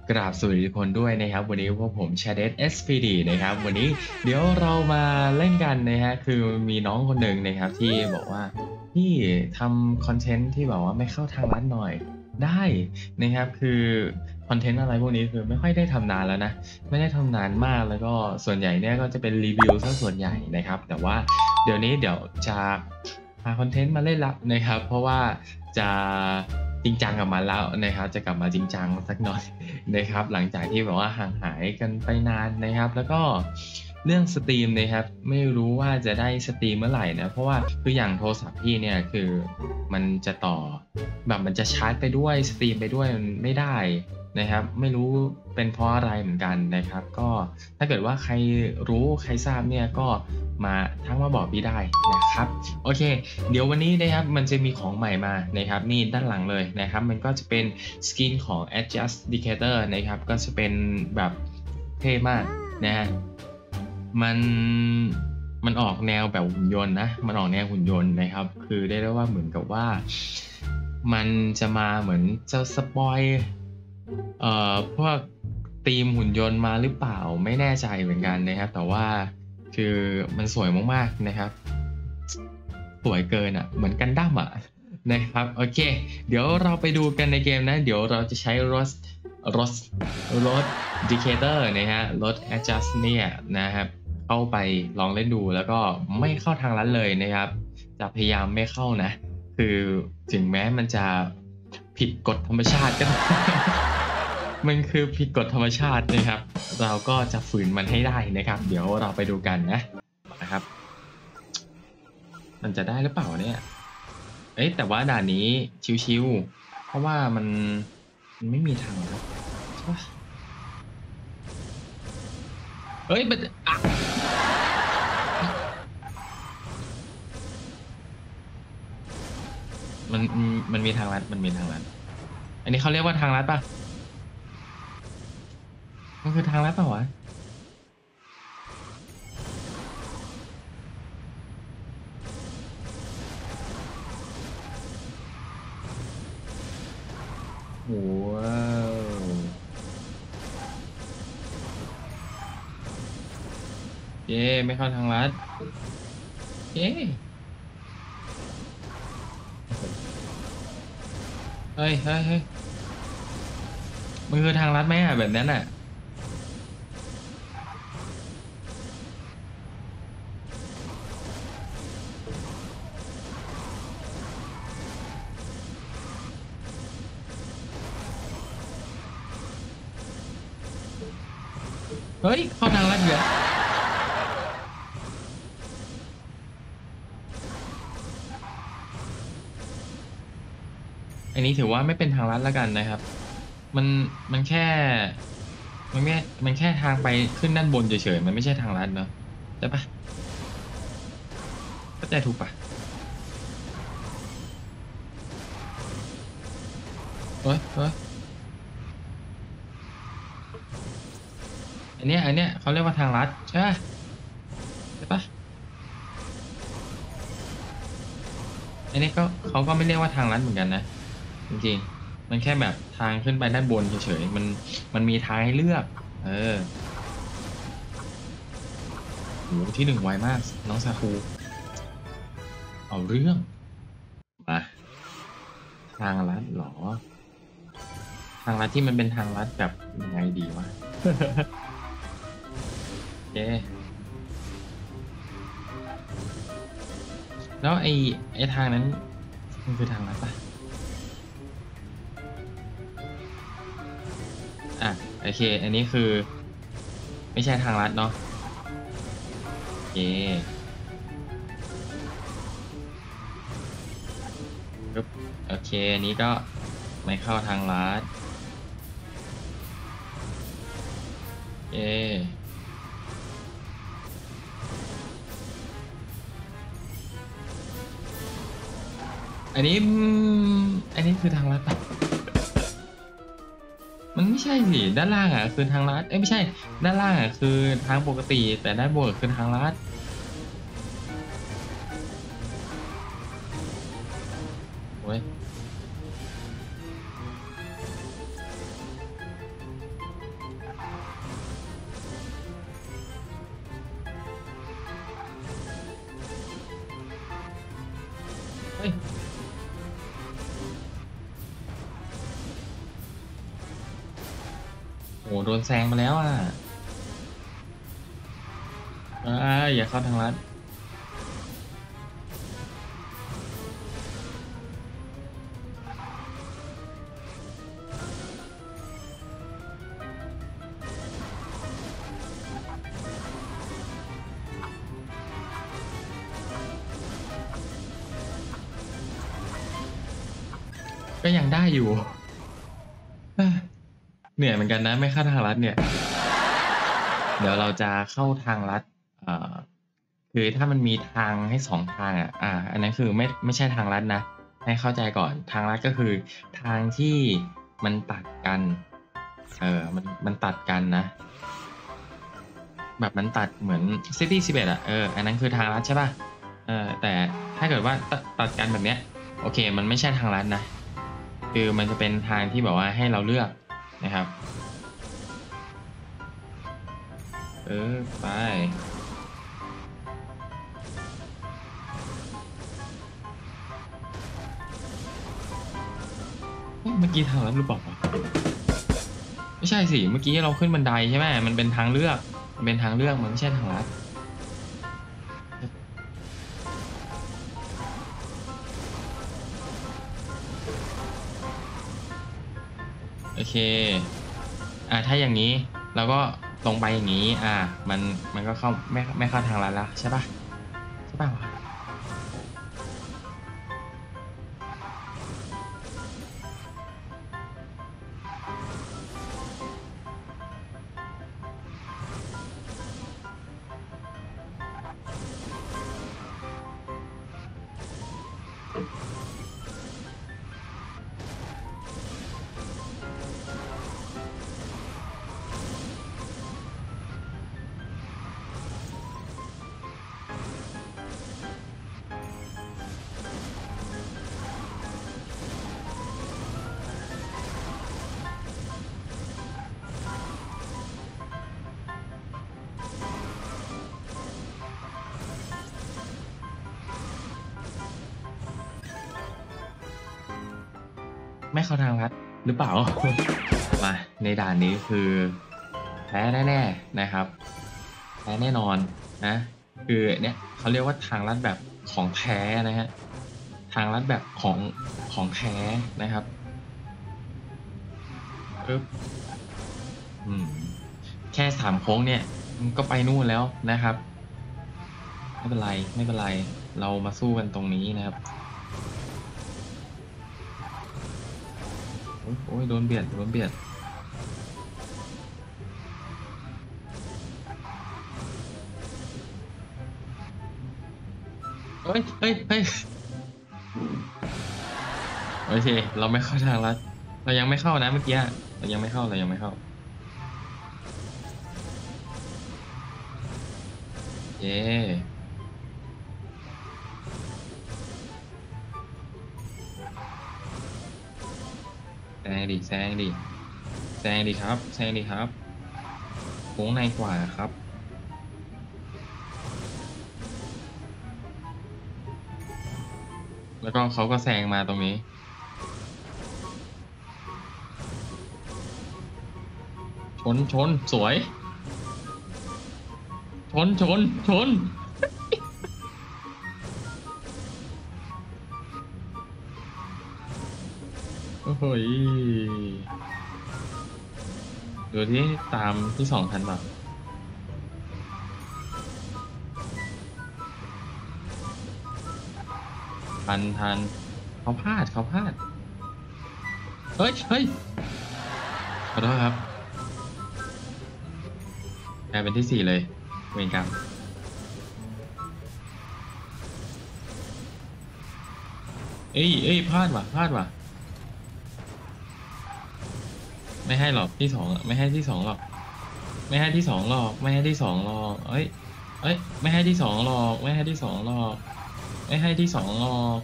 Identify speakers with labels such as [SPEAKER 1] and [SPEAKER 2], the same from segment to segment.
[SPEAKER 1] กราบสวัสดีทุกคนด้วยนะครับวันนี้พวกผมชาเดส SPD นะครับวันนี้เดี๋ยวเรามาเล่นกันนะฮะคือมีน้องคนหนึ่งนะครับที่บอกว่าพี่ทำคอนเทนต์ที่แบบว่าไม่เข้าทางลัดหน่อยได้นะครับคือคอนเทนต์อะไรพวกนี้คือไม่ค่อยได้ทำนานแล้วนะไม่ได้ทำนานมากแล้วก็ส่วนใหญ่เนี่ยก็จะเป็นรีวิวซะส่วนใหญ่นะครับแต่ว่าเดี๋ยวนี้เดี๋ยวจะหาคอนเทนต์มาเล่นละนะครับเพราะว่าจะจริงจังกับมันแล้วนะครับจะกลับมาจริงจังสักหน่อย นะครับหลังจากที่แบบว่าห่างหายกันไปนานนะครับแล้วก็เรื่องสตรีมนะครับไม่รู้ว่าจะได้สตรีมเมื่อไหร่นะเพราะว่าคืออย่างโทรศัพท์พี่เนี่ยคือมันจะต่อแบบมันจะชาร์จไปด้วยสตรีมไปด้วยมันไม่ได้นะครับไม่รู้เป็นเพราะอะไรเหมือนกันนะครับก็ถ้าเกิดว่าใครรู้ใครทราบเนี่ยก็มาทั้งมาบอกพี่ได้นะครับโอเคเดี๋ยววันนี้นะครับมันจะมีของใหม่มานะครับนี่ด้านหลังเลยนะครับมันก็จะเป็นสกินของ Adjust Indicator นะครับก็จะเป็นแบบเท่มากนะฮะมันมันออกแนวแบบหุ่นยนต์นะมันออกแนวหุ่นยนต์นะครับคือได้เรียกว่าเหมือนกับว่ามันจะมาเหมือนจะสปอยพวกธีมหุ่นยนต์มาหรือเปล่าไม่แน่ใจเหมือนกันนะครับแต่ว่าคือมันสวยมากๆนะครับสวยเกินอ่ะเหมือนกันดั้มอ่ะนะครับโอเคเดี๋ยวเราไปดูกันในเกมนะเดี๋ยวเราจะใช้รถรถ indicator นะฮะรถ adjust เนี่ยนะครับเข้าไปลองเล่นดูแล้วก็ไม่เข้าทางลัดเลยนะครับจะพยายามไม่เข้านะคือถึงแม้มันจะผิดกฎธรรมชาติก็ มันคือผิดกฎธรรมชาตินะครับเราก็จะฝืนมันให้ได้นะครับเดี๋ยวเราไปดูกันนะครับมันจะได้หรือเปล่าเนี่ยเอ้ยแต่ว่าด่านนี้ชิวๆเพราะว่ามันไม่มีทางลัดใช่ปะเอ้ยมันอ่ะมันมันมีทางลัดมันมีทางลัดอันนี้เขาเรียกว่าทางลัดปะมันคือทางลัดปะวะว้าวเย้ไม่เข้าทางลัดเย้เฮ้ยเฮ้ยเฮ้ยมันคือทางลัดไหมอ่ะแบบนั้นอ่ะ เฮ้ยเข้าทางลัดเหรออันนี้ถือว่าไม่เป็นทางลัดแล้วกันนะครับมันมันแค่มันแค่ทางไปขึ้นด้านบนเฉยๆมันไม่ใช่ทางลัดเนาะใช่ปะเข้าใจถูกปะเฮ้ยเฮ้ยอันเนี้ยเขาเรียกว่าทางลัดใช่ปะใช่ปะอันนี้ก็เขาก็ไม่เรียกว่าทางลัดเหมือนกันนะจริงๆมันแค่แบบทางขึ้นไปด้านบนเฉยๆมันมีทางให้เลือกเออโหที่หนึ่งไวมากน้องซาคูเอาเรื่องมาทางลัดเหรอ ทางลัดที่มันเป็นทางลัดแบบยังไงดีวะ โอเคแล้วไอ้ทางนั้นมันคือทางลัดปะอ่ะโอเคอันนี้คือไม่ใช่ทางลัดเนาะโอเคปึ๊บโอเคอันนี้ก็ไม่เข้าทางลัดเออันนี้อันนี้คือทางลัดปะมันไม่ใช่สิด้านล่างอ่ะคือทางลัดเอ้ยไม่ใช่ด้านล่างอ่ะคือทางปกติแต่ด้านบนคือทางลัดโอ้ยฮ้ยโอ้โดนแซงมาแล้วอ่ะอย่าเข้าทางลัดก็ยังได้อยู่เหนื่อยเหมือนกันนะไม่เข้าทางลัดเนี่ยเดี๋ยวเราจะเข้าทางลัดเอ่อคือถ้ามันมีทางให้2ทางอ่ะอันนั้นคือไม่ใช่ทางลัดนะให้เข้าใจก่อนทางลัดก็คือทางที่มันตัดกันมันตัดกันนะแบบมันตัดเหมือน City 11อ่ะอันนั้นคือทางลัดใช่ป่ะแต่ถ้าเกิดว่าตัดกันแบบเนี้ยโอเคมันไม่ใช่ทางลัดนะคือมันจะเป็นทางที่แบบว่าให้เราเลือกนะครับไปเมื่อกี้ทางลัดหรือเปล่าวะไม่ใช่สิเมื่อกี้เราขึ้นบันไดใช่ไหมมันเป็นทางเลือกมันเป็นทางเลือกมันไม่ใช่ทางลัดโอเคถ้าอย่างนี้เราก็ตรงไปอย่างนี้มันก็เข้าไม่เข้าทางลัดแล้วใช่ป่ะใช่ป่ะวะไม่เข้าทางลัดหรือเปล่า มาในด่านนี้คือแพ้แน่ๆนะครับแพ้แน่นอนนะคือเนี่ยเขาเรียกว่าทางลัดแบบของแท้นะฮะทางลัดแบบของแท้นะครับปึ๊บอืมแค่3 โค้งเนี่ยมันก็ไปนู่นแล้วนะครับไม่เป็นไรไม่เป็นไรเรามาสู้กันตรงนี้นะครับโอ้ยโดนเบียดโดนเบียดเฮ้ยโอเคเราไม่เข้าทางลัดเรายังไม่เข้านะเมื่อกี้เรายังไม่เข้าเย้แซงดิแซงดิครับโค้งในกว่าครับแล้วก็เขาก็แซงมาตรงนี้ชนสวยชนโอ้โหยดูที่ตามที่2ทันป่ะทันเขาพลาดเฮ้ยขอโทษครับกลายเป็นที่4เลยเวรกรรมเอ้ยพลาดว่ะไม่ให้หรอกที่2ไม่ให้ที่2หรอกไม่ให้ที่ 2หรอกเอ้ยไม่ให้ที่สองหรอกไม่ให้ที่สองหรอกไม่ให้ที่สองหรอก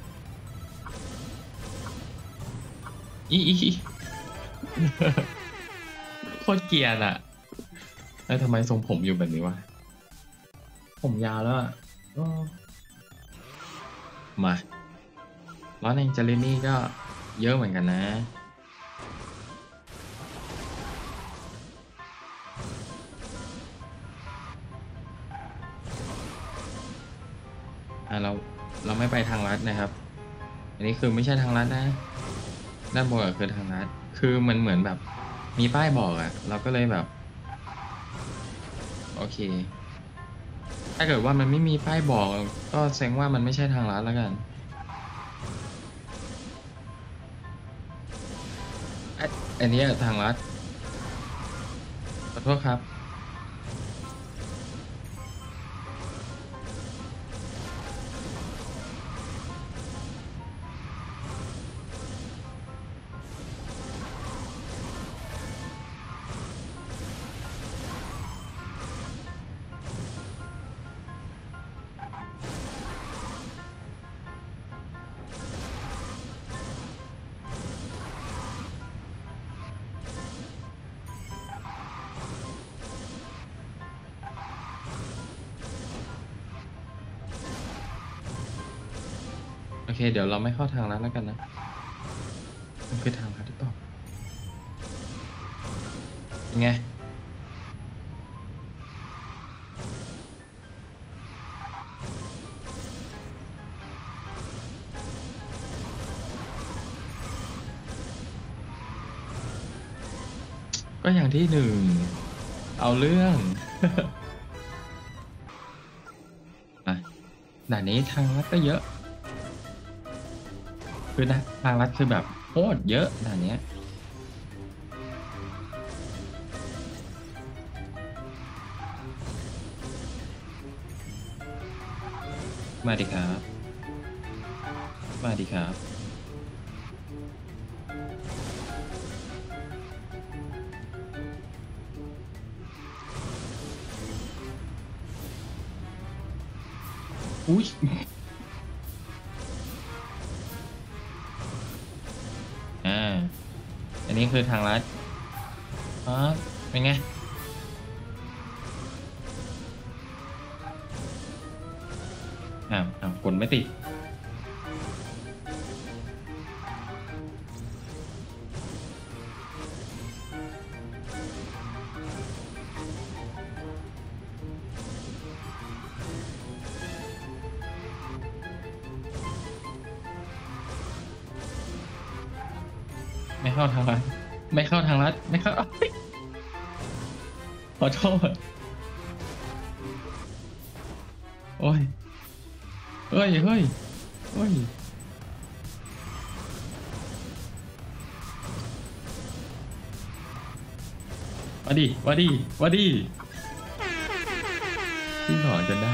[SPEAKER 1] อีโคตรเกลียดอ่ะแล้วทำไมทรงผมอยู่แบบนี้วะผมยาวแล้วอ่ะอ้อมาลอสแองเจลิสนี่ก็เยอะเหมือนกันนะเราไม่ไปทางลัดนะครับอันนี้คือไม่ใช่ทางลัดนะด้านบนคือทางลัดคือมันเหมือนแบบมีป้ายบอกอะเราก็เลยแบบโอเคถ้าเกิดว่ามันไม่มีป้ายบอกก็แสดงว่ามันไม่ใช่ทางลัดแล้วกันอันนี้ทางลัดขอโทษครับโอเคเดี๋ยวเราไม่เข้าทางลัดแล้วกันนะมันคือทางลัดหรือเปล่าไงก็อย่างที่หนึ่งเอาเรื่อง อ่ะด่านนี้ทางลัดก็เยอะคือนะทางลัดคือแบบโคตรเยอะด่านเนี้ยมาดิครับมาดิครับอุ้ยอ่าอันนี้คือทางลัดอ๋อเป็นไงกดไม่ติดไม่เข้าทางลัดไม่เข้าทางลัดไม่เข้าขอโทษโอ้ยเฮ้ยเฮ้ยเฮ้ยมาดิมาดิมาดิที่หนอนจนได้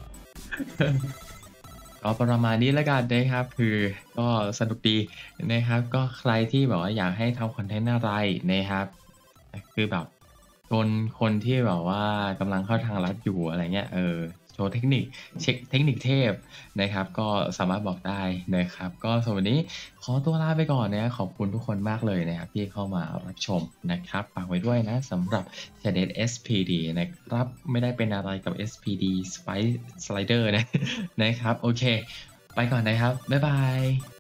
[SPEAKER 1] ก็ประมาณนี้แล้วกันนะครับคือก็สนุกดีนะครับก็ใครที่แบบว่าอยากให้ทำคอนเทนต์อะไรนะครับคือแบบชวนคนที่แบบว่ากำลังเข้าทางลัดอยู่อะไรเงี้ยโชว์เทคนิคเช็คเทคนิคเทพนะครับก็สามารถบอกได้นะครับก็สำหรับวันนี้ขอตัวลาไปก่อนนะขอบคุณทุกคนมากเลยนะครับที่เข้ามารับชมนะครับฝากไว้ด้วยนะสำหรับ Cadet SPD นะครับไม่ได้เป็นอะไรกับ SPD Spice Slider นะ นะครับโอเคไปก่อนนะครับบ๊ายบาย